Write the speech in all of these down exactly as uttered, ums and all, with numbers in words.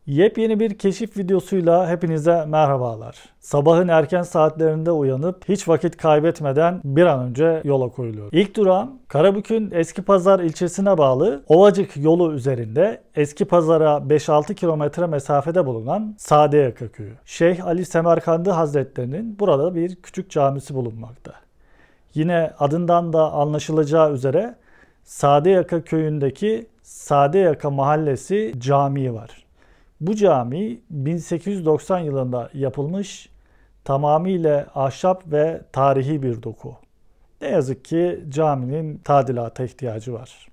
Yepyeni bir keşif videosuyla hepinize merhabalar. Sabahın erken saatlerinde uyanıp hiç vakit kaybetmeden bir an önce yola koyuluyor. İlk durağım Karabük'ün Eskipazar ilçesine bağlı Ovacık yolu üzerinde Eskipazar'a beş altı kilometre mesafede bulunan Sadeyaka köyü. Şeyh Ali Semerkandi Hazretleri'nin burada bir küçük camisi bulunmakta. Yine adından da anlaşılacağı üzere Sadeyaka köyündeki Sadeyaka Mahallesi Camii var. Bu cami bin sekiz yüz doksan yılında yapılmış, tamamıyla ahşap ve tarihi bir doku. Ne yazık ki caminin tadilata ihtiyacı var.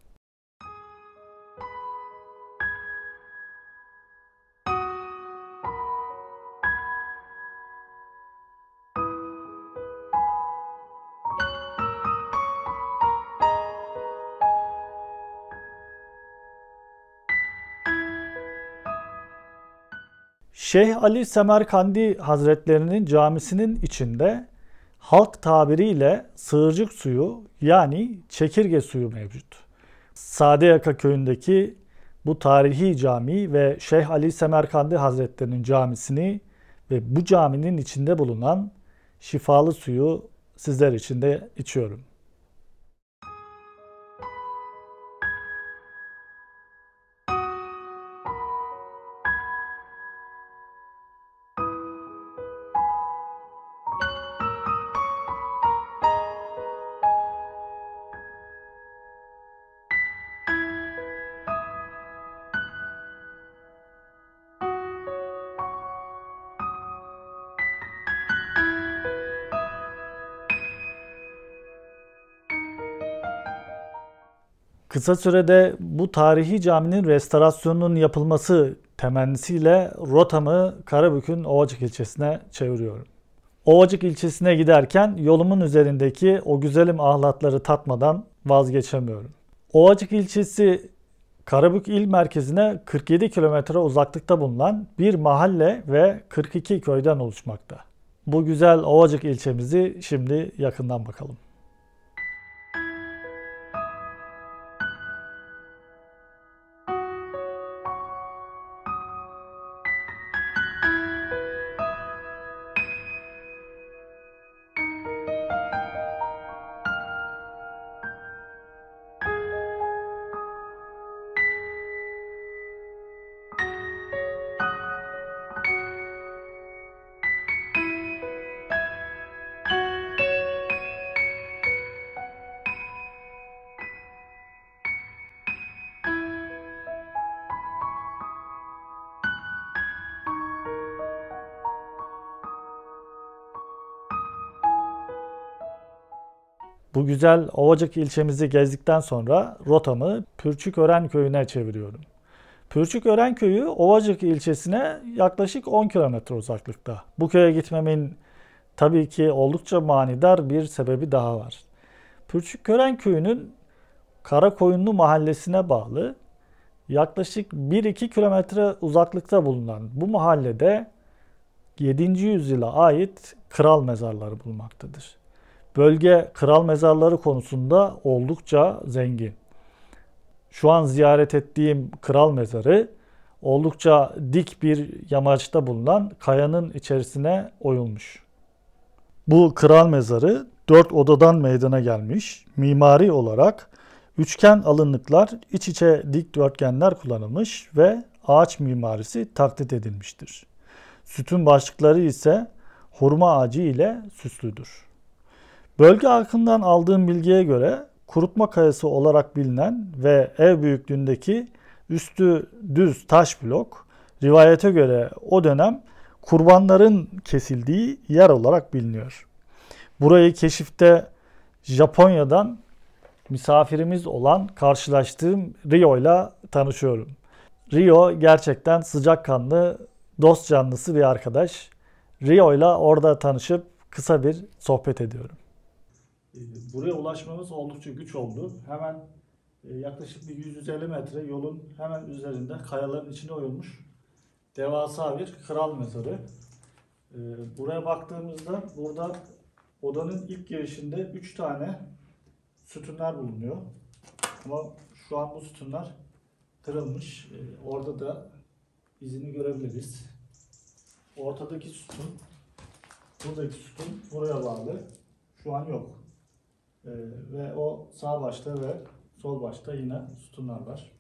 Şeyh Ali Semerkandi Hazretlerinin camisinin içinde halk tabiriyle sığırcık suyu yani çekirge suyu mevcut. Sadeyaka köyündeki bu tarihi cami ve Şeyh Ali Semerkandi Hazretlerinin camisini ve bu caminin içinde bulunan şifalı suyu sizler için de içiyorum. Kısa sürede bu tarihi caminin restorasyonunun yapılması temennisiyle rotamı Karabük'ün Ovacık ilçesine çeviriyorum. Ovacık ilçesine giderken yolumun üzerindeki o güzelim ahlatları tatmadan vazgeçemiyorum. Ovacık ilçesi Karabük il merkezine kırk yedi kilometre uzaklıkta bulunan bir mahalle ve kırk iki köyden oluşmakta. Bu güzel Ovacık ilçemizi şimdi yakından bakalım. Bu güzel Ovacık ilçemizi gezdikten sonra rotamı Pürçükören köyüne çeviriyorum. Pürçükören köyü Ovacık ilçesine yaklaşık on kilometre uzaklıkta. Bu köye gitmemin tabii ki oldukça manidar bir sebebi daha var. Pürçükören köyünün Karakoyunlu mahallesine bağlı yaklaşık bir iki kilometre uzaklıkta bulunan bu mahallede yedinci yüzyıla ait kral mezarları bulunmaktadır. Bölge kral mezarları konusunda oldukça zengin. Şu an ziyaret ettiğim kral mezarı oldukça dik bir yamaçta bulunan kayanın içerisine oyulmuş. Bu kral mezarı dört odadan meydana gelmiş. Mimari olarak üçgen alınlıklar, iç içe dikdörtgenler kullanılmış ve ağaç mimarisi taklit edilmiştir. Sütun başlıkları ise hurma ağacı ile süslüdür. Bölge halkından aldığım bilgiye göre kurutma kayası olarak bilinen ve ev büyüklüğündeki üstü düz taş blok, rivayete göre o dönem kurbanların kesildiği yer olarak biliniyor. Burayı keşifte Japonya'dan misafirimiz olan karşılaştığım Rio ile tanışıyorum. Rio gerçekten sıcakkanlı, dost canlısı bir arkadaş. Rio ile orada tanışıp kısa bir sohbet ediyorum. Buraya ulaşmamız oldukça güç oldu. Hemen yaklaşık bir yüz yüz elli metre yolun hemen üzerinde kayaların içine oyulmuş devasa bir kral mezarı. Buraya baktığımızda burada odanın ilk girişinde üç tane sütunlar bulunuyor. Ama şu an bu sütunlar kırılmış. Orada da izini görebiliriz. Ortadaki sütun, buradaki sütun buraya bağlı. Şu an yok. Ee, ve o sağ başta ve sol başta yine sütunlar var.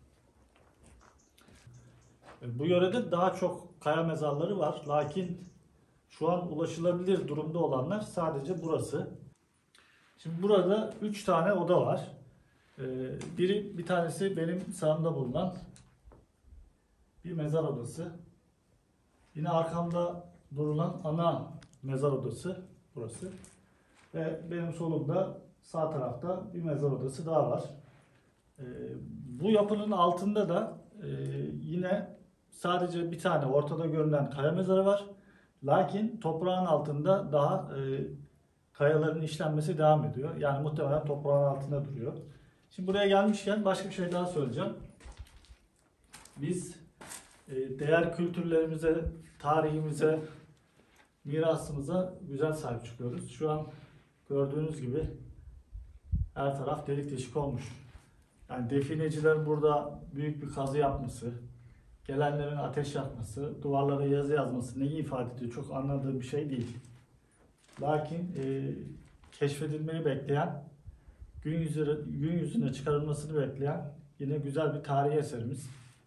Ee, bu yörede daha çok kaya mezarları var. Lakin şu an ulaşılabilir durumda olanlar sadece burası. Şimdi burada üç tane oda var. Ee, biri bir tanesi benim sağımda bulunan bir mezar odası. Yine arkamda durulan ana mezar odası burası. Ve benim solumda sağ tarafta bir mezar odası daha var. Ee, bu yapının altında da e, yine sadece bir tane ortada görünen kaya mezarı var. Lakin toprağın altında daha e, kayaların işlenmesi devam ediyor. Yani muhtemelen toprağın altında duruyor. Şimdi buraya gelmişken başka bir şey daha söyleyeceğim. Biz e, değer kültürlerimize, tarihimize, mirasımıza güzel sahip çıkıyoruz. Şu an gördüğünüz gibi her taraf delik deşik olmuş. Yani definecilerin burada büyük bir kazı yapması, gelenlerin ateş yakması, duvarlara yazı yazması neyi ifade ediyor çok anladığım bir şey değil. Lakin e, keşfedilmeyi bekleyen, gün yüzüne, gün yüzüne çıkarılmasını bekleyen yine güzel bir tarihi eserimiz.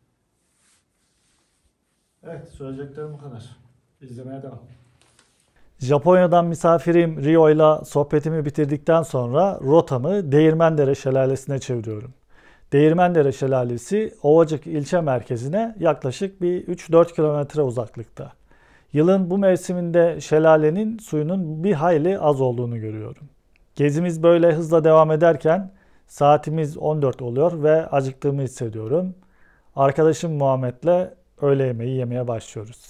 Evet, söyleyeceklerim bu kadar. İzlemeye devam. Japonya'dan misafirim Rio ile sohbetimi bitirdikten sonra rotamı Değirmendere Şelalesi'ne çeviriyorum. Değirmendere Şelalesi Ovacık ilçe merkezine yaklaşık bir üç dört kilometre uzaklıkta. Yılın bu mevsiminde şelalenin suyunun bir hayli az olduğunu görüyorum. Gezimiz böyle hızla devam ederken saatimiz on dört oluyor ve acıktığımı hissediyorum. Arkadaşım Muhammed'le öğle yemeği yemeye başlıyoruz.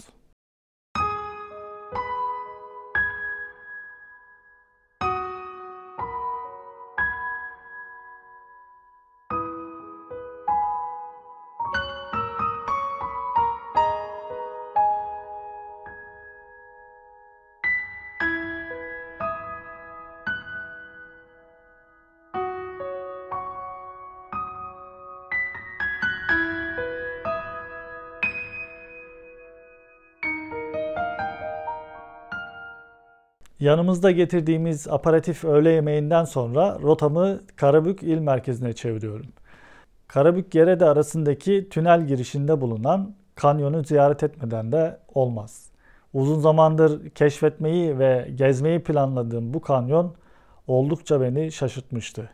Yanımızda getirdiğimiz aperatif öğle yemeğinden sonra rotamı Karabük il merkezine çeviriyorum. Karabük-Gerede arasındaki tünel girişinde bulunan kanyonu ziyaret etmeden de olmaz. Uzun zamandır keşfetmeyi ve gezmeyi planladığım bu kanyon oldukça beni şaşırtmıştı.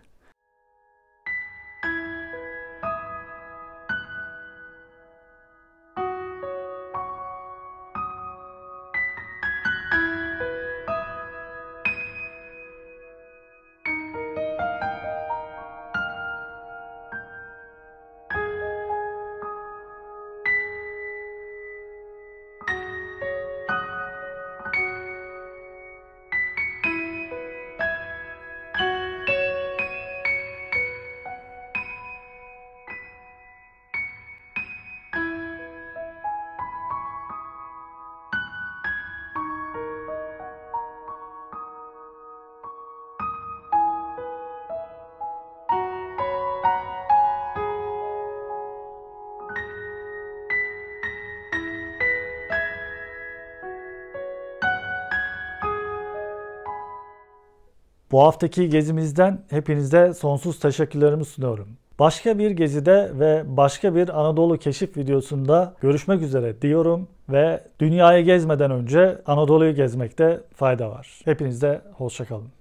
Bu haftaki gezimizden hepinize sonsuz teşekkürlerimi sunuyorum. Başka bir gezide ve başka bir Anadolu keşif videosunda görüşmek üzere diyorum ve dünyayı gezmeden önce Anadolu'yu gezmekte fayda var. Hepinize hoşça kalın.